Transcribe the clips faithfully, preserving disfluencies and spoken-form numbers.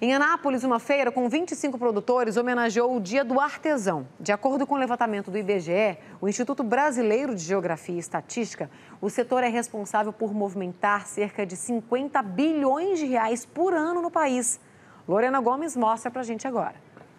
Em Anápolis, uma feira com vinte e cinco produtores homenageou o Dia do Artesão. De acordo com o levantamento do I B G E, o Instituto Brasileiro de Geografia e Estatística, o setor é responsável por movimentar cerca de cinquenta bilhões de reais por ano no país. Lorena Gomes mostra pra gente agora.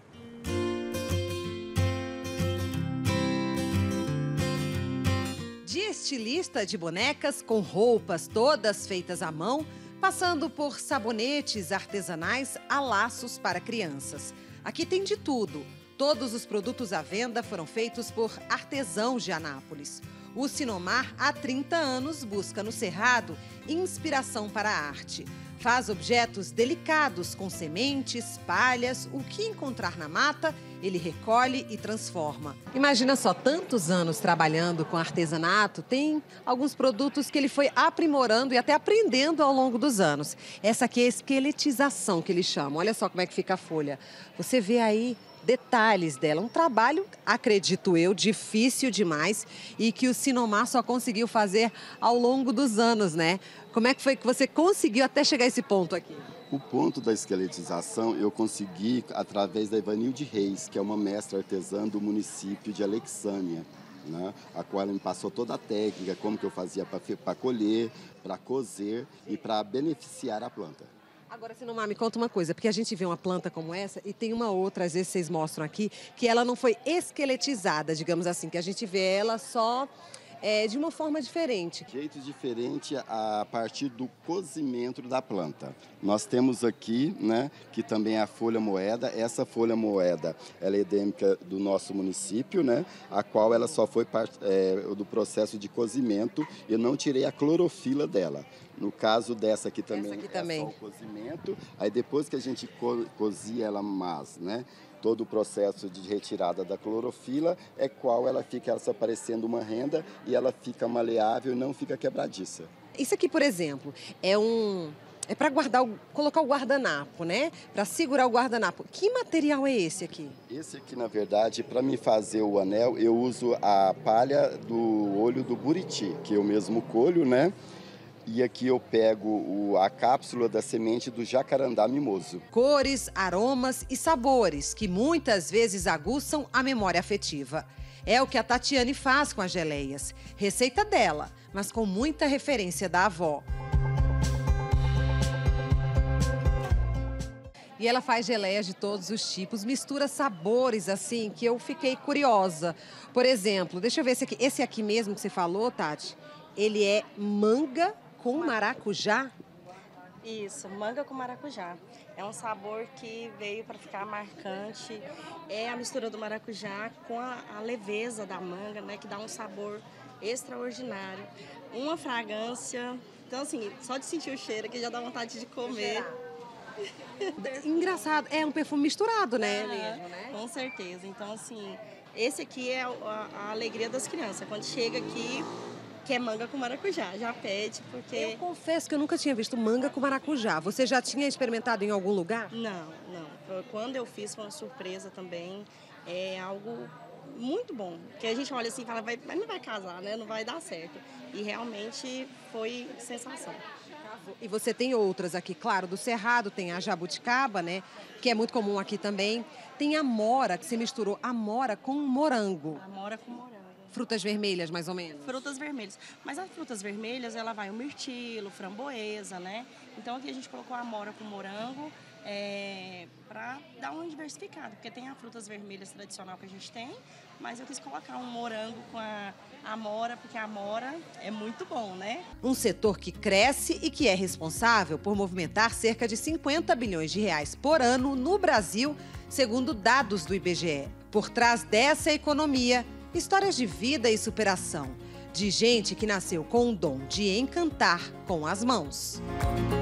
De estilista de bonecas com roupas todas feitas à mão, passando por sabonetes artesanais a laços para crianças. Aqui tem de tudo. Todos os produtos à venda foram feitos por artesãos de Anápolis. O Sinomar, há trinta anos, busca no Cerrado inspiração para a arte. Faz objetos delicados com sementes, palhas, o que encontrar na mata, ele recolhe e transforma. Imagina só, tantos anos trabalhando com artesanato, tem alguns produtos que ele foi aprimorando e até aprendendo ao longo dos anos. Essa aqui é a esqueletização que eles chamam. Olha só como é que fica a folha. Você vê aí detalhes dela, um trabalho, acredito eu, difícil demais e que o Sinomar só conseguiu fazer ao longo dos anos, né? Como é que foi que você conseguiu até chegar a esse ponto aqui? O ponto da esqueletização eu consegui através da Ivanilde Reis, que é uma mestra artesã do município de Alexânia, né? A qual ela me passou toda a técnica, como que eu fazia para colher, para cozer e para beneficiar a planta. Agora, Sinomar, me conta uma coisa, porque a gente vê uma planta como essa e tem uma outra, às vezes vocês mostram aqui, que ela não foi esqueletizada, digamos assim, que a gente vê ela só é, de uma forma diferente. Jeito diferente a partir do cozimento da planta. Nós temos aqui, né, que também é a folha moeda. Essa folha moeda, ela é endêmica do nosso município, né, a qual ela só foi parte, é, do processo de cozimento. Eu não tirei a clorofila dela. No caso dessa aqui também, Essa aqui é também. só o cozimento. Aí depois que a gente co cozia ela mais, né, todo o processo de retirada da clorofila é qual ela fica ela só parecendo uma renda e ela fica maleável e não fica quebradiça. Isso aqui, por exemplo, é um é para guardar, o, colocar o guardanapo, né? Para segurar o guardanapo. Que material é esse aqui? Esse aqui, na verdade, para me fazer o anel, eu uso a palha do olho do buriti, que eu mesmo colho, né? E aqui eu pego o, a cápsula da semente do jacarandá mimoso. Cores, aromas e sabores que muitas vezes aguçam a memória afetiva. É o que a Tatiane faz com as geleias. Receita dela, mas com muita referência da avó. E ela faz geleias de todos os tipos, mistura sabores assim que eu fiquei curiosa. Por exemplo, deixa eu ver esse aqui, esse aqui mesmo que você falou, Tati, ele é manga com maracujá? Isso, manga com maracujá. É um sabor que veio para ficar marcante. É a mistura do maracujá com a, a leveza da manga, né, que dá um sabor extraordinário. Uma fragrância. Então, assim, só de sentir o cheiro aqui já dá vontade de comer. Engraçado, é um perfume misturado, né? Ah, mesmo, né? Com certeza. Então, assim, esse aqui é a, a alegria das crianças. Quando chega aqui, que é manga com maracujá, já pede, porque... Eu confesso que eu nunca tinha visto manga com maracujá. Você já tinha experimentado em algum lugar? Não, não. Quando eu fiz, foi uma surpresa também. É algo muito bom. Que a gente olha assim e fala, vai, mas não vai casar, né? Não vai dar certo. E realmente foi sensação. E você tem outras aqui, claro, do Cerrado, tem a jabuticaba, né? Que é muito comum aqui também. Tem a amora, que você misturou amora com morango. Amora com morango. Frutas vermelhas, mais ou menos? Frutas vermelhas. Mas as frutas vermelhas, ela vai o mirtilo, framboesa, né? Então aqui a gente colocou a amora com morango é, para dar uma diversificada. Porque tem as frutas vermelhas tradicional que a gente tem, mas eu quis colocar um morango com a amora, porque a amora é muito bom, né? Um setor que cresce e que é responsável por movimentar cerca de cinquenta bilhões de reais por ano no Brasil, segundo dados do I B G E. Por trás dessa economia, histórias de vida e superação, de gente que nasceu com o dom de encantar com as mãos.